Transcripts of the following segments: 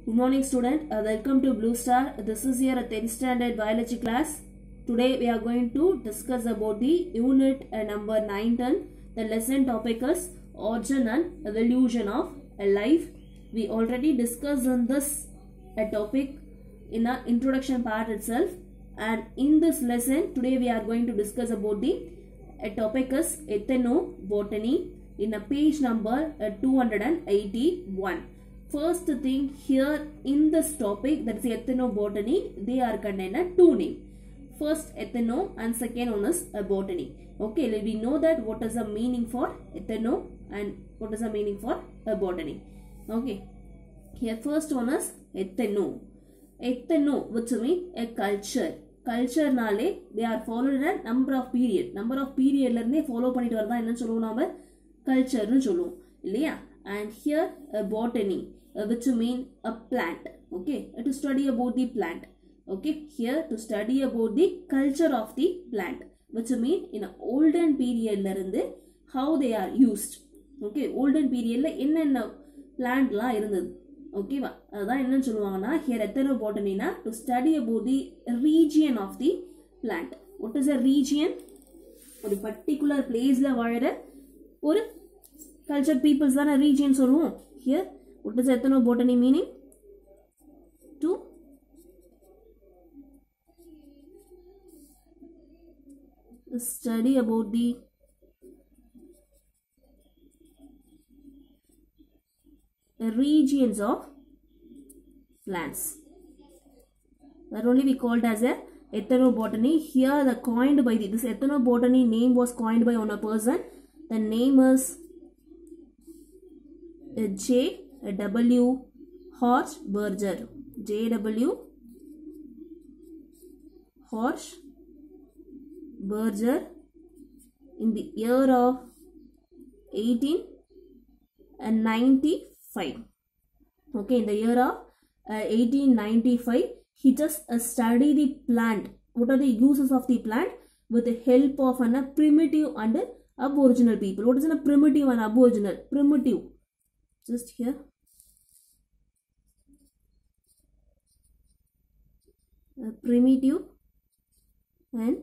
Good morning student, welcome to Blue Star. This is your 10th standard biology class. Today we are going to discuss about the unit number 910. The lesson topic is origin and evolution of life. We already discussed on this topic in the introduction part itself, and in this lesson today we are going to discuss about the topic is ethnobotany in a page number 281. First thing here in this topic, that is ethnobotany, they are contained two names. First ethno and second one is botany. Okay, we know that what is the meaning for ethno and what is the meaning for botany. Okay, here first one is ethno. Ethno, which means a culture. Culture nale they are followed in a number of period. Number of period lerne follow பண்ணிட்டு வரதா என்ன சொல்லுவோம் நாம culture னு சொல்லுவோம் இல்லையா? And here botany, which mean a plant. Okay, to study about the plant. Okay, here to study about the culture of the plant, which mean in a olden period la irundhu how they are used. Okay, olden period la enna plant la irundhudu. Okay va, adha enna solluvaanga na here ethnobotany na to study about the region of the plant. What is a region? ஒரு particular place la vaazhra ஒரு cultured peoples dana region solluvom. Here what is ethnobotany meaning? To study about the regions of plants. That only we called as a ethnobotany. Here the coined by this ethnobotany name was coined by one person. The name is J.W. Hochberger. J.W. Hochberger in the year of 1895. Okay, in the year of 1895, he just studied the plant. What are the uses of the plant with the help of an primitive and aboriginal people. What is a primitive and aboriginal? Primitive, just here. Primitive and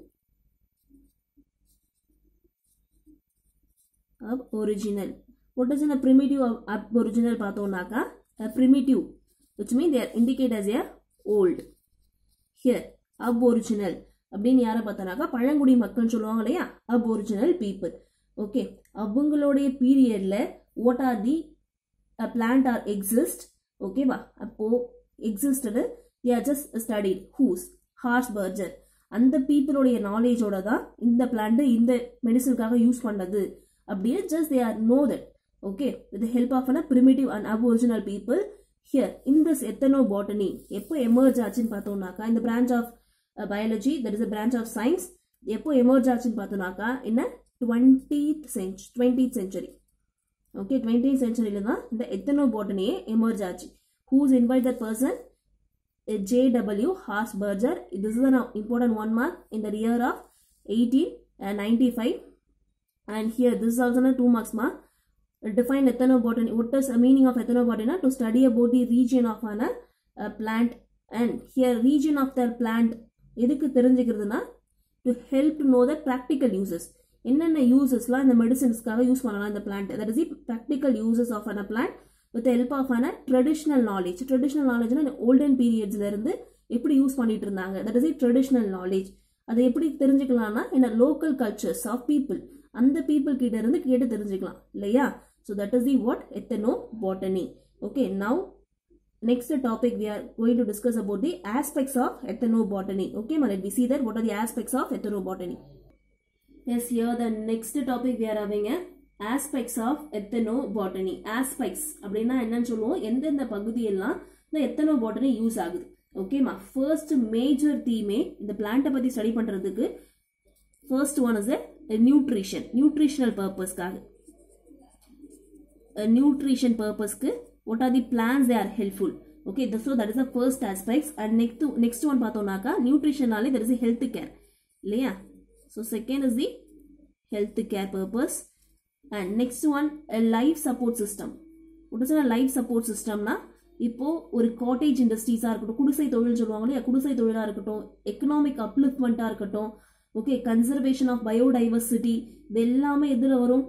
aboriginal. What is in a primitive aboriginal pathonaka? A primitive, which means they are indicated as a old. Here aboriginal அப்படின்னு யாரை பார்த்தனாக்கா பழங்குடி மக்கள் சொல்லுவாங்க இல்லையா, aboriginal people. Okay, அவங்களுடைய பீரியட்ல what are the plant are exist. Okay வா, அப்போ existed they are just studied. Who's Hochberger. அந்த பீப்புளுடைய நாலேஜோட தான் இந்த பிளான்ட் இந்த மெடிசனுக்காக யூஸ் பண்ணது அப்படின்னு just they are know that. Okay, with the help of a primitive and aboriginal people. Here in this ethnobotany எப்போ emerge ஆச்சுன்னு பார்த்தோம்னாக்கா இந்த branch of biology, that is a branch of science, எப்போ emerge ஆச்சுன்னு பார்த்தோம்னாக்கா in a 20th century. Okay, 20th century ல தான் இந்த ethnobotany emerge ஆச்சு. Who's invited that person? J.W. Hochberger. This is an important one mark in the year of 1895. And here this is also a 2 marks mark. Define ethnobotany. What is the meaning of ethnobotany? To study about the region of a plant. And here region of the plant எதுக்கு தெரிஞ்சுக்கிறதுனா to help to know the practical uses. என்னென்ன யூசஸ்லாம் இந்த மெடிசின்ஸ்க்காக use பண்ணலாம் இந்த plant. That is the practical uses of a plant with the help of a traditional knowledge. Traditional knowledge na olden periods la irundhu எப்படி use பண்ணிட்டு இருந்தாங்க. That is the traditional knowledge. அதை எப்படி தெரிஞ்சுக்கலாம்னா in a local cultures of people. அந்த people கிட்ட இருந்து கேட்டு தெரிஞ்சுக்கலாம் இல்லையா? So that is the what? Ethnobotany. Okay, now next topic we are going to discuss about the aspects of ethnobotany. Okay, let me see that what are the aspects of ethnobotany. Yes, here the next topic we are having a aspects of ethnobotany. Aspects அப்படின்னா என்னன்னு சொல்லுவோம், எந்தெந்த பகுதியெல்லாம் இந்த ethnobotany use ஆகுது. ஓகேமா, first major தீமே இந்த பிளான்ட்டை பத்தி ஸ்டடி பண்றதுக்கு first one is nutrition. Nutritional பர்பஸ்க்காக nutrition purpose ku what are the plants they are helpful. Okay, so that is the first aspects. And next one pathonaka nutrition nale there is a health care illaya. So second is the health care purpose. And next one a life support system. What is a life support system na? இப்போ ஒரு cottage இண்டஸ்ட்ரீஸாக இருக்கட்டும், குடிசை தொழில் சொல்லுவாங்க இல்லையா, குடிசை தொழிலாக இருக்கட்டும், எக்கனாமிக் அப்லிஃப்ட்மெண்ட்டாக இருக்கட்டும், ஓகே, கன்சர்வேஷன் ஆஃப் பயோடைவர்சிட்டி, இது எல்லாமே எதில் வரும்?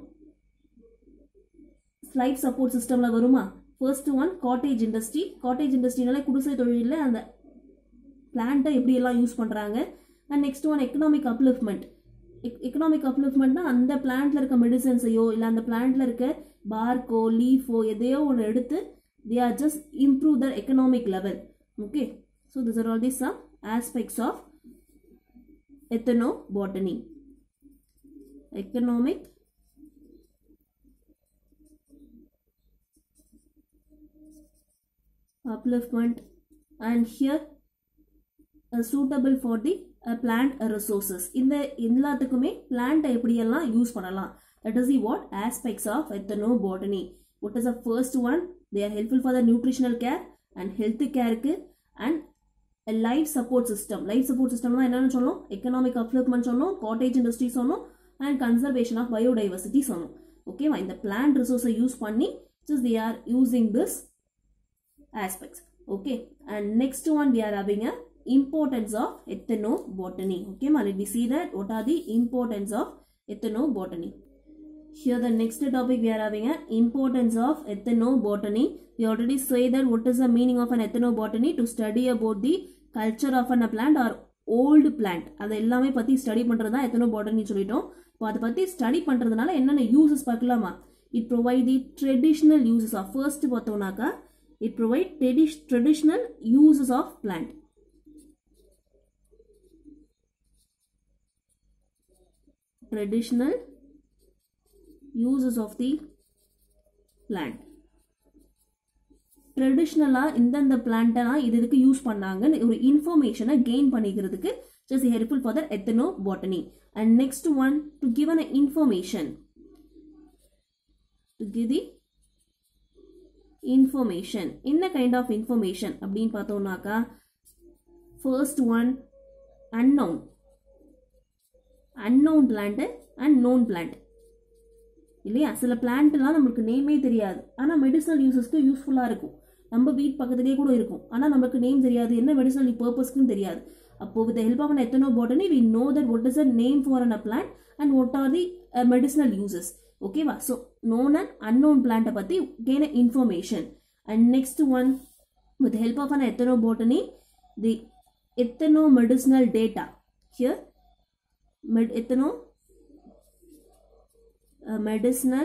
லைஃப் சப்போர்ட் சிஸ்டமில் வருமா? First one cottage industry. Cottage இண்டஸ்ட்ரினாலே குடிசை தொழிலில் அந்த பிளான்ட்டை எப்படியெல்லாம் யூஸ் பண்ணுறாங்க. And next one economic upliftment. Economic அப்லிஃப்ட்மெண்ட்னா அந்த பிளான்ட்ல இருக்க மெடிசன்ஸையோ இல்லை அந்த பிளான்ட்ல இருக்க பார்க்கோ லீஃபோ எதையோ ஒன்று எடுத்து they are just improve their economic level. Okay, so these are all the some aspects of ethnobotany. Economic upliftment, and here suitable for the plant resources. இந்த எல்லாத்துக்குமே plant எப்படியெல்லாம் யூஸ் பண்ணலாம், that is the what aspects of ethnobotany. What is the first one? They are helpful for the nutritional care and health care and a life support system. Life support system na enna sollom? Economic upliftment sollom, cottage industry sollom, and conservation of biodiversity sollom. Okay va, இந்த plant resource use panni just they are using this aspects. Okay, and next one we are having a importance of ethnobotany. Okay ma, let me see that what are the importance of ethnobotany. Here the next topic we are having a importance of ethnobotany. We already say that what is the meaning of an ethnobotany? To study about the culture of a plant or old plant. அது எல்லாமே பத்தி study பண்றது தான் ethnobotany சொல்லிட்டோம். இப்போ அதை பத்தி study பண்றதுனால என்னென்ன யூசஸ் பார்க்கலாமா? It provide the traditional uses of, first பார்த்தோம்னாக்கா it provide traditional uses of plant. Traditional uses of the plant. ட்ரெடிஷ்னலா இந்த பிளான்ட்டெல்லாம் இது இதுக்கு யூஸ் பண்ணாங்கன்னு ஒரு இன்ஃபர்மேஷனை கெயின் பண்ணிக்கிறதுக்கு just helpful for the ethnobotany. And next one, to give an information, to give the information. என்ன kind of information அப்படின்னு பார்த்தோம்னாக்கா, first one unknown plant and known plant. இல்லையா, சில பிளான்ட்லாம் நம்மளுக்கு நேமே தெரியாது, ஆனால் மெடிசனல் யூசஸ்க்கு யூஸ்ஃபுல்லாக இருக்கும். நம்ம வீட் பக்கத்துலேயே கூட இருக்கும், ஆனால் நமக்கு நேம் தெரியாது, என்ன மெடிசனல் பர்பஸ்க்குன்னு தெரியாது. அப்போ with help of an ethnobotany we know that what is the name for a plant and what are the medicinal uses. ஓகேவா, so known and unknown plant பற்றி gain information. And next one, with the help of an ethnobotany, the ethnomedicinal data. Here medicinal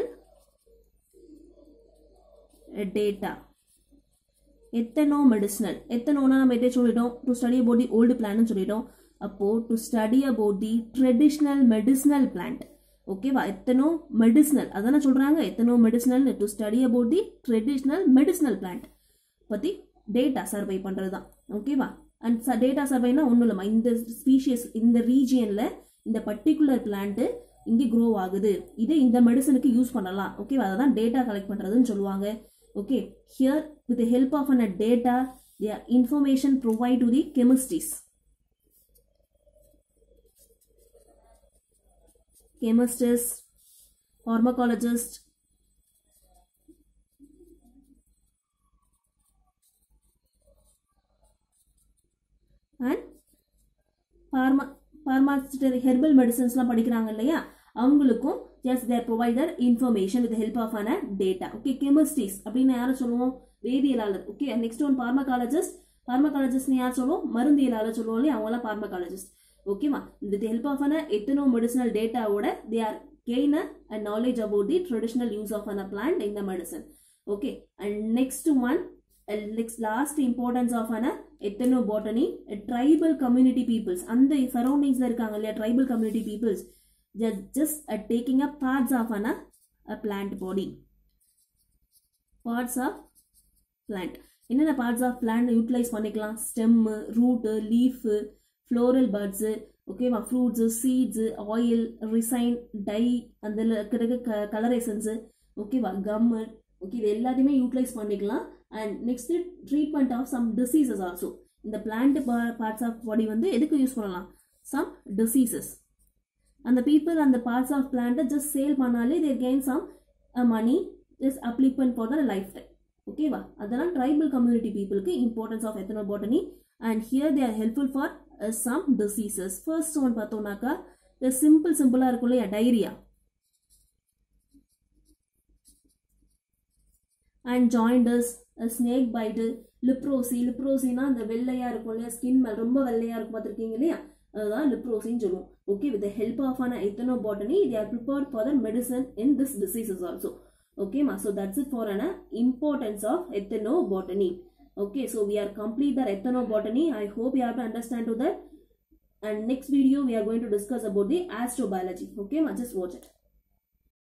data. Ethnomedicinal. Ethnona நம்ம எதை சொல்லிட்டோம்? To study about the old plant சொல்லிட்டோம். அப்போ to study about the traditional medicinal plant. ஓகேவா, ethnomedicinal அதான சொல்றாங்க, ethnomedicinal to study about the traditional medicinal plant பத்தி data survey பண்றது தான். ஓகேவா, அண்ட் டேட்டா சர்வேனா ஒன்றும் இல்லைம்மா, இந்த ஸ்பீஷியஸ் இந்த ரீஜியன்ல இந்த பர்டிகுலர் பிளான்ட் இங்கே க்ரோ ஆகுது, இது இந்த மெடிசனுக்கு யூஸ் பண்ணலாம். ஓகேவா, அதான் டேட்டா கலெக்ட் பண்றதுன்னு சொல்லுவாங்க. Okay, here with the help of a data, the information provide to the chemists. Chemists, pharmacologists, and pharmaceutical herbal medicines லாம் படிக்கிறாங்க இல்லையா, அவங்களுக்கும் just they provide their information with the help of an data. Okay, chemists அப்படின்னா யாரை சொல்லுவோம்? வேதியியலாளர். Okay, next one pharmacologist. pharmacologist யார் சொல்லுவோம்? மருந்தியலாளர் சொல்லுவோம் இல்லையா, அவங்களாம் pharmacologist. ஓகேவா, with the help of an ethnomedicinal data ஓட they are gain a knowledge about the traditional use of a plant in the medicine. Okay, and next one, last importance of an ethnobotany, tribal community peoples. அந்த சரௌண்டிங்ஸ்ல இருக்காங்க இல்லையா, tribal community peoples, just taking up parts of a plant body. Parts of plant. என்னென்ன parts of plant utilize பண்ணிக்கலாம்? stem, root, leaf, floral buds, ஓகேவா, fruits, seeds, oil, resin, dye, அந்த இருக்கிற color essence, ஓகேவா, gum, okay, இது எல்லாத்தையுமே utilise பண்ணிக்கலாம். And next treatment of some diseases also. இந்த பிளான்ட் பார்ட்ஸ் ஆஃப் பாடி வந்து எதுக்கு யூஸ் பண்ணலாம்? Some diseases. அந்த பீப்புள் அந்த பார்ட்ஸ் ஆஃப் பிளான்ட்டை ஜஸ்ட் சேல் பண்ணாலே their gain some money, just அப்ளிக்மெண்ட் ஃபார் த லைஃப் டைம். ஓகேவா? அதெல்லாம் ட்ரைபல் கம்யூனிட்டி பீப்புளுக்கு importance of ethnobotany. And here they are helpful for some diseases. First one பார்த்தோம்னாக்கா இந்த சிம்பிளாக இருக்கும் இல்லையா, டைரியா அண்ட் ஜாயிண்டஸ், ஸ்னேக் பைட்டு, லிப்ரோசினா இந்த வெள்ளையா இருக்கும் இல்லையா, ஸ்கின் மேல் ரொம்ப வெள்ளையா இருக்கும் பார்த்துருக்கீங்க இல்லையா, அதுதான் லிப்ரோசின்னு சொல்லுவோம். Okay, with the help of an ethnobotany they are prepared for the medicine in this diseases also. Okay ma, so that's it for an importance of ethnobotany. Okay, so we are complete the ethnobotany. I hope you have to understand to that. And next video we are going to discuss about the astrobiology. Okay ma, just watch it.